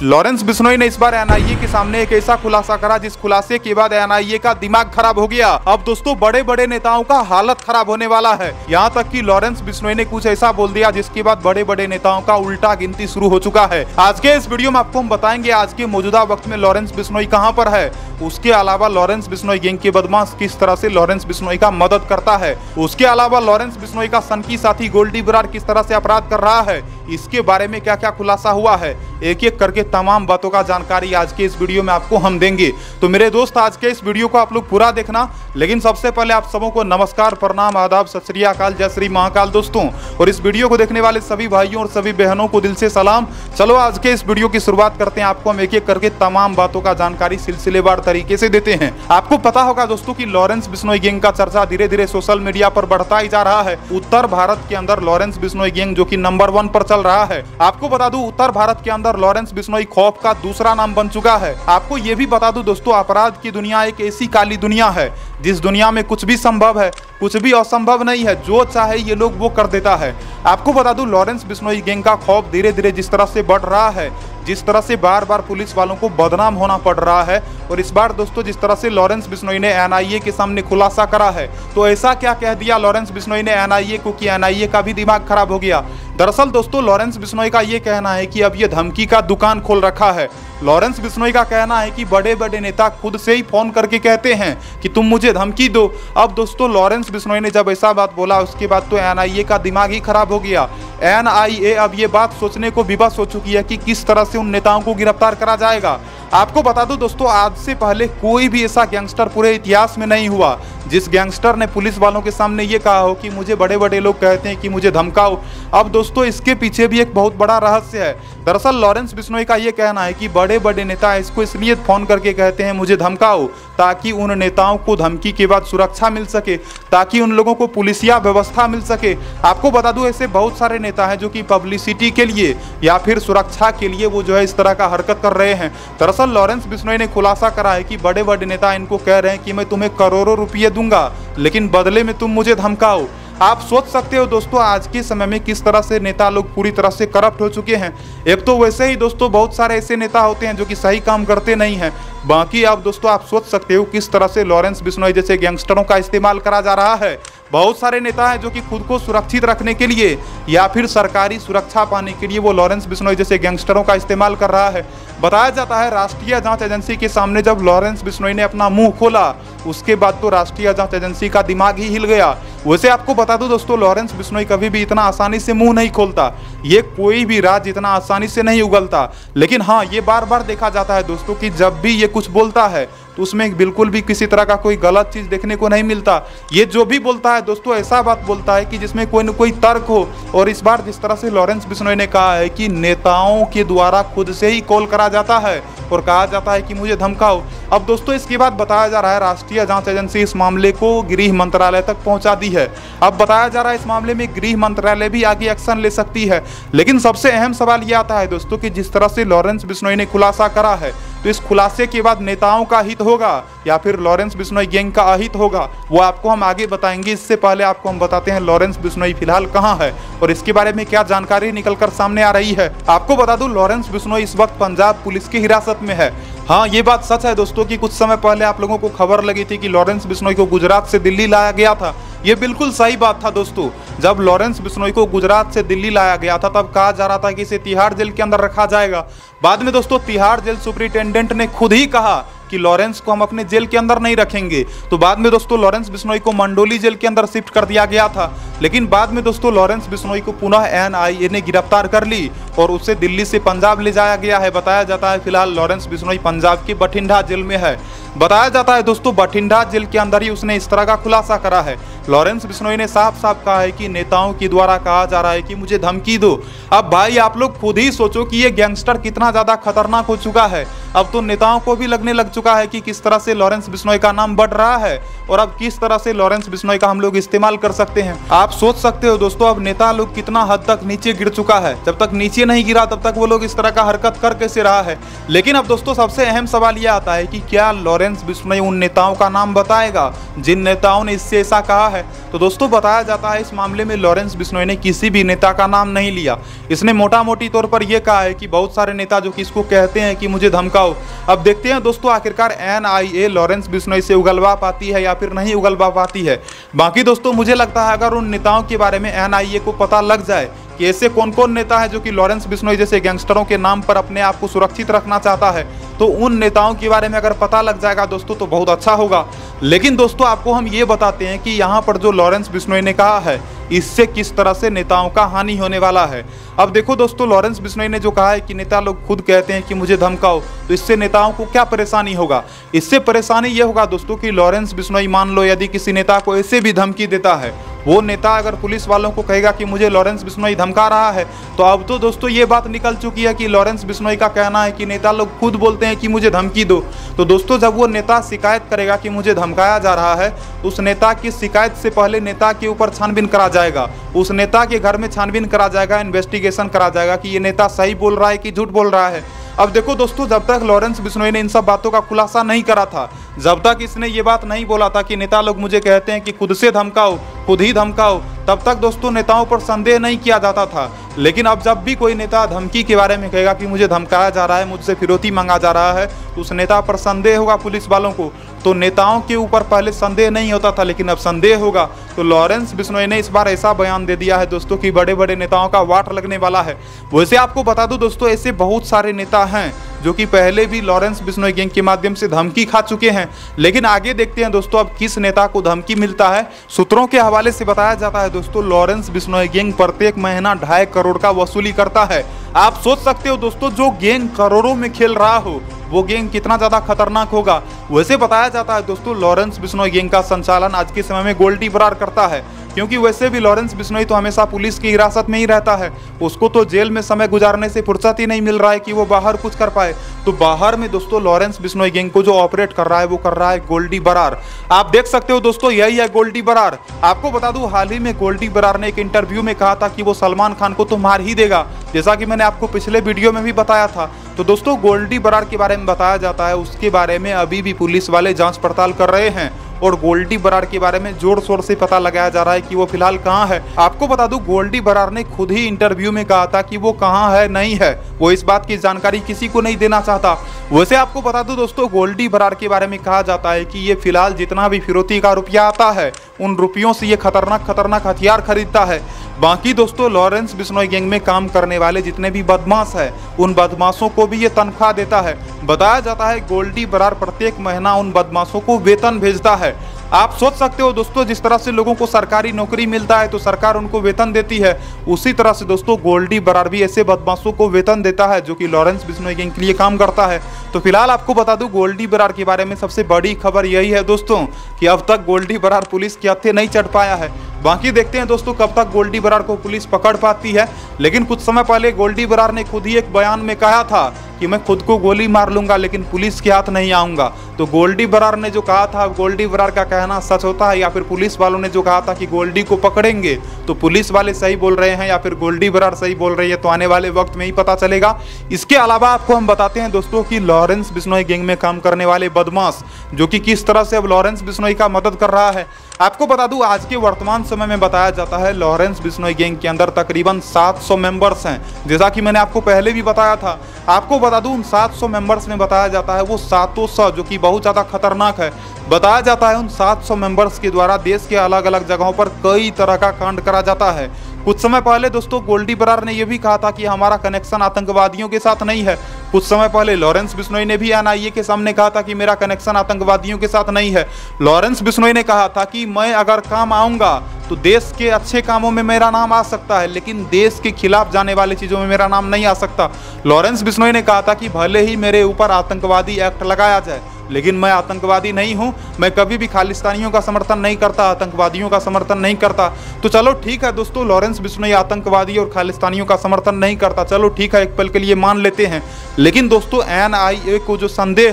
Lawrence Bishnoi ने इस बार NIA के सामने एक ऐसा खुलासा करा जिस खुलासे के बाद एनआईए का दिमाग खराब हो गया। अब दोस्तों बड़े बड़े नेताओं का हालत खराब होने वाला है। यहाँ तक कि लॉरेंस बिश्नोई ने कुछ ऐसा बोल दिया जिसके बाद बड़े बड़े नेताओं का उल्टा गिनती शुरू हो चुका है। आज के इस वीडियो में आपको हम बताएंगे आज के मौजूदा वक्त में लॉरेंस बिश्नोई कहाँ पर है, उसके अलावा लॉरेंस बिश्नोई गैंग के बदमाश किस तरह से लॉरेंस बिश्नोई का मदद करता है, उसके अलावा लॉरेंस बिश्नोई का सनकी साथी गोल्डी बरार किस तरह से अपराध कर रहा है, इसके बारे में क्या क्या खुलासा हुआ है, एक एक करके तमाम बातों का जानकारी आज के इस वीडियो में आपको हम देंगे। तो मेरे दोस्त आज के इस वीडियो को आप लोग पूरा देखना। लेकिन सबसे पहले आप सबों को नमस्कार, प्रणाम, आदाब, सत श्री अकाल, जय श्री महाकाल दोस्तों। और इस वीडियो को देखने वाले सभी भाइयों और सभी बहनों को दिल से सलाम। चलो आज के इस वीडियो की शुरुआत करते हैं। आपको हम एक एक करके तमाम बातों का जानकारी सिलसिलेवार तरीके से देते हैं। आपको पता होगा दोस्तों कि लॉरेंस बिश्नोई गैंग का चर्चा धीरे धीरे सोशल मीडिया पर बढ़ता ही जा रहा है। उत्तर भारत के अंदर लॉरेंस बिश्नोई गैंग जो कि नंबर 1 पर चल रहा है। आपको बता दूं उत्तर भारत के अंदर लॉरेंस बिश्नोई खौफ का दूसरा नाम बन चुका है। आपको ये भी बता दूं दोस्तों, अपराध की दुनिया एक ऐसी काली दुनिया है जिस दुनिया में कुछ भी संभव है, कुछ भी असंभव नहीं है। जो चाहे ये लोग वो कर देता है। आपको बता दूं लॉरेंस बिश्नोई गैंग का खौफ धीरे धीरे जिस तरह से बढ़ रहा है, जिस तरह से बार बार पुलिस वालों को बदनाम होना पड़ रहा है, और इस बार दोस्तों जिस तरह से लॉरेंस बिश्नोई ने एनआईए के सामने खुलासा करा है, तो ऐसा क्या कह दिया लॉरेंस बिश्नोई ने एनआईए को कि एनआईए का भी दिमाग खराब हो गया। दरअसल दोस्तों लॉरेंस बिश्नोई का ये कहना है कि अब ये धमकी का दुकान खोल रखा है। लॉरेंस बिश्नोई का कहना है कि बड़े बड़े नेता खुद से ही फोन करके कहते हैं कि तुम मुझे धमकी दो। अब दोस्तों लॉरेंस बिश्नोई ने जब ऐसा बात बोला उसके बाद तो एनआईए का दिमाग ही खराब हो गया। एनआईए अब ये बात सोचने को विवश हो चुकी है कि किस तरह से उन नेताओं को गिरफ्तार करा जाएगा। आपको बता दूं दोस्तों, आज से पहले कोई भी ऐसा गैंगस्टर पूरे इतिहास में नहीं हुआ जिस गैंगस्टर ने पुलिस वालों के सामने ये कहा हो कि मुझे बड़े बड़े लोग कहते हैं कि मुझे धमकाओ। अब दोस्तों इसके पीछे भी एक बहुत बड़ा रहस्य है। दरअसल लॉरेंस बिश्नोई का ये कहना है कि बड़े बड़े नेता इसको इसलिए फोन करके कहते हैं मुझे धमकाओ, ताकि उन नेताओं को धमकी के बाद सुरक्षा मिल सके, ताकि उन लोगों को पुलिसिया व्यवस्था मिल सके। आपको बता दूं ऐसे बहुत सारे नेता हैं जो कि पब्लिसिटी के लिए या फिर सुरक्षा के लिए वो जो है इस तरह का हरकत कर रहे हैं। दरअसल लॉरेंस बिश्नोई ने खुलासा करा है कि बड़े बड़े नेता इनको कह रहे हैं कि मैं तुम्हें करोड़ों रुपये दूंगा लेकिन बदले में तुम मुझे धमकाओ। आप सोच सकते हो दोस्तों आज के समय में किस तरह से नेता लोग पूरी तरह से करप्ट हो चुके हैं। एक तो वैसे ही दोस्तों बहुत सारे ऐसे नेता होते हैं जो कि सही काम करते नहीं हैं। बाकी आप दोस्तों आप सोच सकते हो किस तरह से लॉरेंस बिश्नोई जैसे गैंगस्टरों का इस्तेमाल करा जा रहा है। बहुत सारे नेता हैं जो कि खुद को सुरक्षित रखने के लिए या फिर सरकारी सुरक्षा पाने के लिए वो लॉरेंस बिश्नोई जैसे गैंगस्टरों का इस्तेमाल कर रहा है। बताया जाता है राष्ट्रीय जांच एजेंसी के सामने जब लॉरेंस बिश्नोई ने अपना मुंह खोला उसके बाद तो राष्ट्रीय जांच एजेंसी का दिमाग ही हिल गया। वैसे आपको बता दूं दोस्तों लॉरेंस बिश्नोई कभी भी इतना आसानी से मुंह नहीं खोलता। ये कोई भी राज इतना आसानी से नहीं उगलता। लेकिन हाँ ये बार बार देखा जाता है दोस्तों कि जब भी ये कुछ बोलता है तो उसमें बिल्कुल भी किसी तरह का कोई गलत चीज देखने को नहीं मिलता। ये जो भी बोलता है दोस्तों ऐसा बात बोलता है कि जिसमें कोई न कोई तर्क हो। और इस बार जिस तरह से लॉरेंस बिश्नोई ने कहा है कि नेताओं के द्वारा खुद से ही कॉल करा जाता है और कहा जाता है कि मुझे धमकाओ। अब दोस्तों इसके बाद बताया जा रहा है राष्ट्रीय जांच एजेंसी इस मामले को गृह मंत्रालय तक पहुंचा दी है। अब बताया जा रहा है इस मामले में गृह मंत्रालय भी आगे एक्शन ले सकती है। लेकिन सबसे अहम सवाल यह आता है दोस्तों कि जिस तरह से लॉरेंस बिश्नोई ने खुलासा करा है तो इस खुलासे के बाद नेताओं का हित होगा या फिर लॉरेंस बिश्नोई गैंग का अहित होगा, वो आपको हम आगे बताएंगे। इससे पहले आपको हम बताते हैं लॉरेंस बिश्नोई फिलहाल कहां है और इसके बारे में क्या जानकारी निकलकर सामने आ रही है। आपको बता दूं लॉरेंस बिश्नोई इस वक्त पंजाब पुलिस की हिरासत में है। हाँ ये बात सच है दोस्तों कि कुछ समय पहले आप लोगों को खबर लगी थी कि लॉरेंस बिश्नोई को गुजरात से दिल्ली लाया गया था। ये बिल्कुल सही बात था दोस्तों। जब लॉरेंस बिश्नोई को गुजरात से दिल्ली लाया गया था तब कहा जा रहा था कि इसे तिहाड़ जेल के अंदर रखा जाएगा। बाद में दोस्तों तिहाड़ जेल सुपरिटेंडेंट ने खुद ही कहा कि लॉरेंस को हम अपने जेल के अंदर नहीं रखेंगे। तो बाद में दोस्तों लॉरेंस बिश्नोई को मंडोली जेल के अंदर शिफ्ट कर दिया गया था। लेकिन बाद में दोस्तों लॉरेंस बिश्नोई को पुनः एनआईए ने गिरफ्तार कर ली और उसे दिल्ली से पंजाब ले जाया गया है। बताया जाता है फिलहाल लॉरेंस बिश्नोई पंजाब के बठिंडा जेल में है। बताया जाता है दोस्तों बठिंडा जेल के अंदर ही उसने इस तरह का खुलासा करा है। लॉरेंस बिश्नोई ने साफ साफ कहा है कि नेताओं के द्वारा कहा जा रहा है कि मुझे धमकी दो। अब भाई आप लोग खुद ही सोचो कि ये गैंगस्टर कितना ज्यादा खतरनाक हो चुका है। अब तो नेताओं को भी लगने लग चुका है कि किस तरह से लॉरेंस बिश्नोई का नाम बढ़ रहा है और अब किस तरह से लॉरेंस बिश्नोई का हम लोग इस्तेमाल कर सकते हैं। आप सोच सकते हो दोस्तों अब नेता लोग कितना हद तक नीचे गिर चुका है। जब तक नीचे नहीं गिरा तब तक वो लोग इस तरह का हरकत कर कैसे रहा है। लेकिन अब दोस्तों सबसे अहम सवाल यह आता है कि क्या लॉरेंस बिश्नोई उन नेताओं का नाम बताएगा जिन नेताओं ने इससे ऐसा कहा है। तो दोस्तों बताया जाता है इस मामले में लॉरेंस बिश्नोई ने किसी भी नेता का नाम नहीं लिया। इसने मोटा मोटी तौर पर यह कहा है कि बहुत सारे नेता जो कि इसको कहते हैं कि मुझे धमकाओ। अब देखते हैं दोस्तों आखिरकार NIA लॉरेंस बिश्नोई से उगलवा पाती है या फिर नहीं उगलवा पाती है। बाकी दोस्तों मुझे लगता है अगर उन नेताओं के बारे में NIA को पता लग जाए कि ऐसे कौन कौन नेता है जो कि लॉरेंस बिश्नोई जैसे गैंगस्टरों के नाम पर अपने आप को सुरक्षित रखना चाहता है, तो उन नेताओं के बारे में अगर पता लग जाएगा दोस्तों तो बहुत अच्छा होगा। लेकिन दोस्तों आपको हम ये बताते हैं कि यहाँ पर जो लॉरेंस बिश्नोई ने कहा है इससे किस तरह से नेताओं का हानि होने वाला है। अब देखो दोस्तों लॉरेंस बिश्नोई ने जो कहा है कि नेता लोग खुद कहते हैं कि मुझे धमकाओ, तो इससे नेताओं को क्या परेशानी होगा। इससे परेशानी ये होगा दोस्तों कि लॉरेंस बिश्नोई मान लो यदि किसी नेता को ऐसे भी धमकी देता है, वो नेता अगर पुलिस वालों को कहेगा कि मुझे लॉरेंस बिश्नोई धमका रहा है, तो अब तो दोस्तों ये बात निकल चुकी है कि लॉरेंस बिश्नोई का कहना है कि नेता लोग खुद बोलते हैं कि मुझे धमकी दो। तो दोस्तों जब वो नेता शिकायत करेगा कि मुझे धमकाया जा रहा है, तो उस नेता की शिकायत से पहले नेता के ऊपर छानबीन करा जाएगा, उस नेता के घर में छानबीन करा जाएगा, इन्वेस्टिगेशन करा जाएगा कि ये नेता सही बोल रहा है कि झूठ बोल रहा है। अब देखो दोस्तों जब तक लॉरेंस बिश्नोई ने इन सब बातों का खुलासा नहीं करा था, जब तक इसने ये बात नहीं बोला था कि नेता लोग मुझे कहते हैं कि खुद से धमकाओ, खुद ही धमकाओ, तब तक दोस्तों नेताओं पर संदेह नहीं किया जाता था। लेकिन अब जब भी कोई नेता धमकी के बारे में कहेगा कि मुझे धमकाया जा रहा है, मुझसे फिरौती मांगा जा रहा है, तो उस नेता पर संदेह होगा पुलिस वालों को। तो नेताओं के ऊपर पहले संदेह नहीं होता था लेकिन अब संदेह होगा। तो लॉरेंस बिश्नोई ने इस बार ऐसा बयान दे दिया है दोस्तों कि बड़े बड़े नेताओं का वाट लगने वाला है। वैसे आपको बता दूं दोस्तों ऐसे बहुत सारे नेता हैं जो कि पहले भी लॉरेंस बिश्नोई गैंग के माध्यम से धमकी खा चुके हैं। लेकिन आगे देखते हैं दोस्तों अब किस नेता को धमकी मिलता है। सूत्रों के हवाले से बताया जाता है दोस्तों लॉरेंस बिश्नोई गैंग प्रत्येक महीना 2.5 करोड़ का वसूली करता है। आप सोच सकते हो दोस्तों जो गैंग करोड़ों में खेल रहा हो वो गैंग कितना ज्यादा खतरनाक होगा। वैसे बताया जाता है दोस्तों लॉरेंस बिश्नोई गैंग का संचालन आज के समय में गोल्डी बरार करता है, क्योंकि वैसे भी लॉरेंस बिश्नोई तो हमेशा पुलिस की हिरासत में ही रहता है। उसको तो जेल में समय गुजारने से फुर्सत ही नहीं मिल रहा है कि वो बाहर कुछ कर पाए। तो बाहर में दोस्तों लॉरेंस बिश्नोई गैंग को जो ऑपरेट कर रहा है वो कर रहा है गोल्डी बरार। आप देख सकते हो दोस्तों यही है गोल्डी बरार। आपको बता दूं हाल ही में गोल्डी बरार ने एक इंटरव्यू में कहा था कि वो सलमान खान को तो मार ही देगा, जैसा कि मैंने आपको पिछले वीडियो में भी बताया था। तो दोस्तों गोल्डी बरार के बारे में बताया जाता है उसके बारे में अभी भी पुलिस वाले जांच पड़ताल कर रहे हैं और गोल्डी बरार के बारे में जोर शोर से पता लगाया जा रहा है कि वो फिलहाल कहाँ है। आपको बता दूं गोल्डी बरार ने खुद ही इंटरव्यू में कहा था कि वो कहाँ है नहीं है, वो इस बात की जानकारी किसी को नहीं देना चाहता। वैसे आपको बता दूं दोस्तों गोल्डी बरार के बारे में कहा जाता है कि ये फिलहाल जितना भी फिरौती का रुपया आता है उन रुपयों से ये खतरनाक हथियार खरीदता है। बाकी दोस्तों लॉरेंस बिश्नोई गैंग में काम करने वाले जितने भी बदमाश हैं उन बदमाशों को भी ये तनख्वाह देता है। बताया जाता है गोल्डी बरार प्रत्येक महीना उन बदमाशों को वेतन भेजता है। आप सोच सकते हो दोस्तों जिस तरह से लोगों को सरकारी नौकरी मिलता है तो सरकार उनको वेतन देती है, उसी तरह से दोस्तों गोल्डी बरार भी ऐसे बदमाशों को वेतन देता है जो कि लॉरेंस बिश्नोई गैंग के लिए काम करता है। तो फिलहाल आपको बता दूं गोल्डी बरार के बारे में सबसे बड़ी खबर यही है दोस्तों कि अब तक गोल्डी बरार पुलिस के हत्थे नहीं चढ़ पाया है। बाकी देखते हैं दोस्तों कब तक गोल्डी बरार को पुलिस पकड़ पाती है। लेकिन कुछ समय पहले गोल्डी बरार ने खुद ही एक बयान में कहा था कि मैं खुद को गोली मार लूंगा लेकिन पुलिस के हाथ नहीं आऊंगा। तो गोल्डी बरार ने जो कहा था गोल्डी बरार का कहना सच होता है या फिर पुलिस वालों ने जो कहा था कि गोल्डी को पकड़ेंगे तो पुलिस वाले सही बोल रहे हैं या फिर गोल्डी बरार सही बोल रही है, तो आने वाले वक्त में ही पता चलेगा। इसके अलावा आपको हम बताते हैं दोस्तों कि लॉरेंस बिश्नोई गैंग में काम करने वाले बदमाश जो कि किस तरह से अब लॉरेंस बिश्नोई का मदद कर रहा है। आपको बता दूं आज के वर्तमान समय में बताया जाता है लॉरेंस बिश्नोई गैंग के अंदर तकरीबन 700 मेंबर्स हैं, जैसा कि मैंने आपको पहले भी बताया था। आपको बता दूं उन 700 मेंबर्स में बताया जाता है वो 700 जो कि बहुत ज़्यादा खतरनाक है। बताया जाता है उन 700 मेंबर्स के द्वारा देश के अलग अलग जगहों पर कई तरह का कांड करा जाता है। कुछ समय पहले दोस्तों गोल्डी बरार ने यह भी कहा था कि हमारा कनेक्शन आतंकवादियों के साथ नहीं है। कुछ समय पहले लॉरेंस बिश्नोई ने भी NIA के सामने कहा था कि मेरा कनेक्शन आतंकवादियों के साथ नहीं है। लॉरेंस बिश्नोई ने कहा था कि मैं अगर काम आऊंगा तो देश के अच्छे कामों में मेरा नाम आ सकता है लेकिन देश के खिलाफ जाने वाली चीज़ों में मेरा नाम नहीं आ सकता। लॉरेंस बिश्नोई ने कहा था कि भले ही मेरे ऊपर आतंकवादी एक्ट लगाया जाए लेकिन मैं आतंकवादी नहीं हूं, मैं कभी भी खालिस्तानियों का समर्थन नहीं करता, आतंकवादियों का समर्थन नहीं करता। तो चलो ठीक है दोस्तों लॉरेंस बिश्नोई आतंकवादी और खालिस्तानियों का समर्थन नहीं करता, चलो ठीक है एक पल के लिए मान लेते हैं। लेकिन दोस्तों NIA को जो संदेह है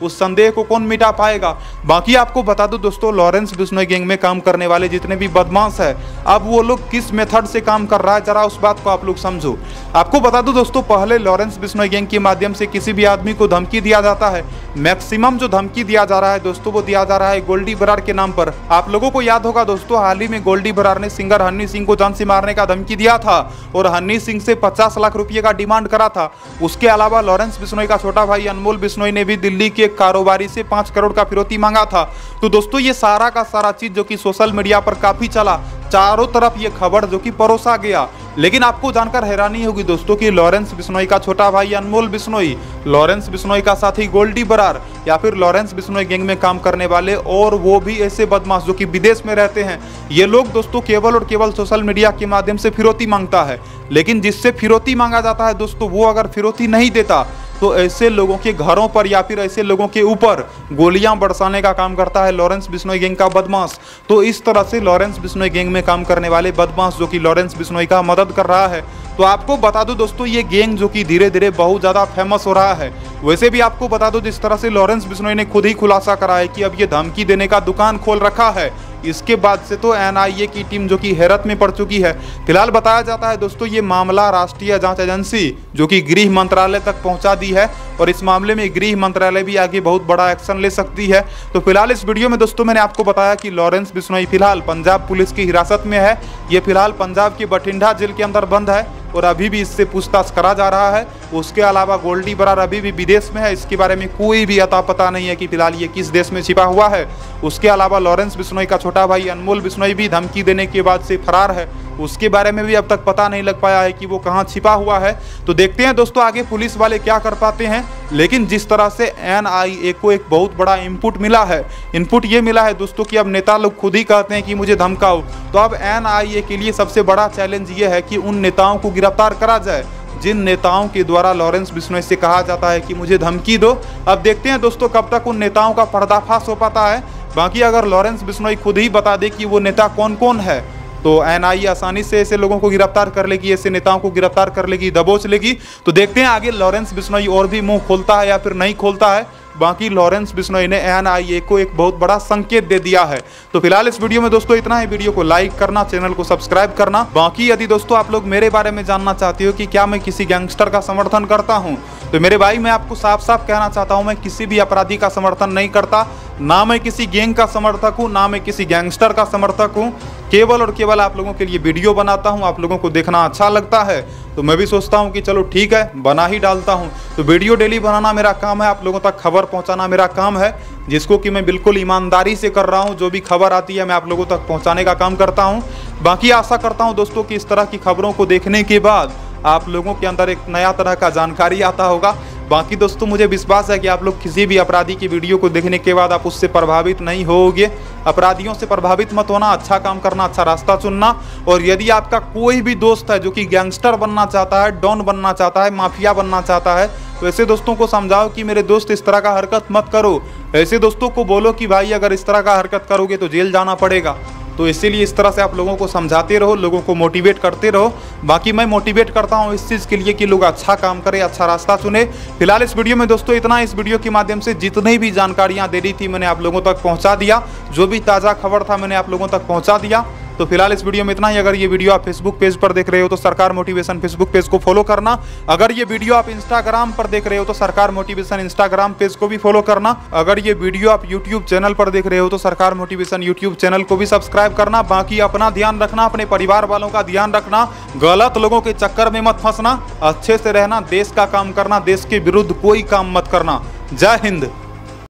उस संदेह को कौन मिटा पाएगा। बाकी आपको बता दूं दोस्तों, लॉरेंस बिश्नोई गैंग में काम करने वाले जितने भी बदमाश है, अब वो लोग किस मेथड से काम कर रहा है जरा उस बात को आप लोग समझो। आपको बता दूं दोस्तों, पहले लॉरेंस बिश्नोई गैंग के माध्यम से किसी भी आदमी को धमकी दिया जाता है। मैक्सिमम जो धमकी दिया जा रहा है दोस्तों, वो दिया जा रहा है गोल्डी बरार के नाम पर। आप लोगों को याद होगा दोस्तों, हाल ही में गोल्डी बरार ने सिंगर हनी सिंह को जान से मारने का धमकी दिया था और हनी सिंह से 50 लाख रुपए का डिमांड करा था। उसके अलावा लॉरेंस बिश्नोई का छोटा भाई अनमोल बिश्नोई ने भी दिल्ली के एक कारोबारी से 5 करोड़ का फिरौती मांगा था। तो दोस्तों ये सारा का सारा चीज जो कि सोशल मीडिया पर काफी चला, चारों तरफ ये खबर जो कि परोसा गया। लेकिन आपको जानकर हैरानी होगी दोस्तों कि लॉरेंस बिश्नोई का छोटा भाई अनमोल बिश्नोई, लॉरेंस बिश्नोई का साथी गोल्डी बरार या फिर लॉरेंस बिश्नोई गैंग में काम करने वाले और वो भी ऐसे बदमाश जो कि विदेश में रहते हैं, ये लोग दोस्तों केवल और केवल सोशल मीडिया के माध्यम से फिरौती मांगता है। लेकिन जिससे फिरौती मांगा जाता है दोस्तों, वो अगर फिरौती नहीं देता तो ऐसे लोगों के घरों पर या फिर ऐसे लोगों के ऊपर गोलियां बरसाने का काम करता है लॉरेंस बिश्नोई गैंग का बदमाश। तो इस तरह से लॉरेंस बिश्नोई गैंग में काम करने वाले बदमाश जो कि लॉरेंस बिश्नोई का मदद कर रहा है। तो आपको बता दूं दोस्तों, ये गैंग जो कि धीरे धीरे बहुत ज़्यादा फेमस हो रहा है। वैसे भी आपको बता दूं, जिस तरह से लॉरेंस बिश्नोई ने खुद ही खुलासा करा है कि अब ये धमकी देने का दुकान खोल रखा है, इसके बाद से तो एनआईए की टीम जो कि हैरत में पड़ चुकी है। फिलहाल बताया जाता है दोस्तों, ये मामला राष्ट्रीय जांच एजेंसी जो कि गृह मंत्रालय तक पहुंचा दी है और इस मामले में गृह मंत्रालय भी आगे बहुत बड़ा एक्शन ले सकती है। तो फिलहाल इस वीडियो में दोस्तों मैंने आपको बताया कि लॉरेंस बिश्नोई फिलहाल पंजाब पुलिस की हिरासत में है। ये फिलहाल पंजाब के बठिंडा जेल के अंदर बंद है और अभी भी इससे पूछताछ करा जा रहा है। उसके अलावा गोल्डी बरार अभी भी विदेश में है, इसके बारे में कोई भी अता पता नहीं है कि फिलहाल ये किस देश में छिपा हुआ है। उसके अलावा लॉरेंस बिश्नोई का छोटा भाई अनमोल बिश्नोई भी धमकी देने के बाद से फरार है, उसके बारे में भी अब तक पता नहीं लग पाया है कि वो कहाँ छिपा हुआ है। तो देखते हैं दोस्तों आगे पुलिस वाले क्या कर पाते हैं। लेकिन जिस तरह से एनआईए को एक बहुत बड़ा इनपुट मिला है, इनपुट ये मिला है दोस्तों कि अब नेता लोग खुद ही कहते हैं कि मुझे धमकाओ, तो अब एनआईए के लिए सबसे बड़ा चैलेंज ये है कि उन नेताओं को गिरफ्तार करा जाए जिन नेताओं के द्वारा लॉरेंस बिश्नोई से कहा जाता है कि मुझे धमकी दो। अब देखते हैं दोस्तों कब तक उन नेताओं का पर्दाफाश हो पाता है। बाकी अगर लॉरेंस बिश्नोई खुद ही बता दे कि वो नेता कौन कौन है, तो एनआईए आसानी से ऐसे लोगों को गिरफ्तार कर लेगी, ऐसे नेताओं को गिरफ्तार कर लेगी, दबोच लेगी। तो देखते हैं आगे लॉरेंस बिश्नोई और भी मुंह खोलता है या फिर नहीं खोलता है। बाकी लॉरेंस बिश्नोई ने एनआईए को एक बहुत बड़ा संकेत दे दिया है। तो फिलहाल इस वीडियो में दोस्तों इतना ही। वीडियो को लाइक करना, चैनल को सब्सक्राइब करना। बाकी यदि दोस्तों आप लोग मेरे बारे में जानना चाहते हो कि क्या मैं किसी गैंगस्टर का समर्थन करता हूं, तो मेरे भाई मैं आपको साफ साफ कहना चाहता हूं, मैं किसी भी अपराधी का समर्थन नहीं करता। ना मैं किसी गैंग का समर्थक हूं, ना मैं किसी गैंगस्टर का समर्थक हूं। केवल और केवल आप लोगों के लिए वीडियो बनाता हूं, आप लोगों को देखना अच्छा लगता है तो मैं भी सोचता हूं कि चलो ठीक है, बना ही डालता हूं। तो वीडियो डेली बनाना मेरा काम है, आप लोगों तक खबर पहुंचाना मेरा काम है, जिसको कि मैं बिल्कुल ईमानदारी से कर रहा हूं। जो भी खबर आती है मैं आप लोगों तक पहुंचाने का काम करता हूं। बाकी आशा करता हूं दोस्तों कि इस तरह की खबरों को देखने के बाद आप लोगों के अंदर एक नया तरह का जानकारी आता होगा। बाकी दोस्तों मुझे विश्वास है कि आप लोग किसी भी अपराधी की वीडियो को देखने के बाद आप उससे प्रभावित नहीं होगे। अपराधियों से प्रभावित मत होना, अच्छा काम करना, अच्छा रास्ता चुनना। और यदि आपका कोई भी दोस्त है जो कि गैंगस्टर बनना चाहता है, डॉन बनना चाहता है, माफिया बनना चाहता है, तो ऐसे दोस्तों को समझाओ कि मेरे दोस्त इस तरह का हरकत मत करो। ऐसे दोस्तों को बोलो कि भाई अगर इस तरह का हरकत करोगे तो जेल जाना पड़ेगा। तो इसीलिए इस तरह से आप लोगों को समझाते रहो, लोगों को मोटिवेट करते रहो। बाकी मैं मोटिवेट करता हूँ इस चीज़ के लिए कि लोग अच्छा काम करें, अच्छा रास्ता चुने। फिलहाल इस वीडियो में दोस्तों इतना। इस वीडियो के माध्यम से जितनी भी जानकारियाँ दे रही थी मैंने आप लोगों तक पहुँचा दिया, जो भी ताज़ा खबर था मैंने आप लोगों तक पहुँचा दिया। तो फिलहाल इस वीडियो में इतना ही। अगर ये वीडियो आप फेसबुक पेज पर देख रहे हो तो सरकार मोटिवेशन फेसबुक पेज को फॉलो करना। अगर ये वीडियो आप इंस्टाग्राम पर देख रहे हो तो सरकार मोटिवेशन इंस्टाग्राम पेज को भी फॉलो करना। अगर ये वीडियो आप यूट्यूब चैनल पर देख रहे हो तो सरकार मोटिवेशन यूट्यूब चैनल को भी सब्सक्राइब करना। बाकी अपना ध्यान रखना, अपने परिवार वालों का ध्यान रखना, गलत लोगों के चक्कर में मत फंसना, अच्छे से रहना, देश का काम करना, देश के विरुद्ध कोई काम मत करना। जय हिंद।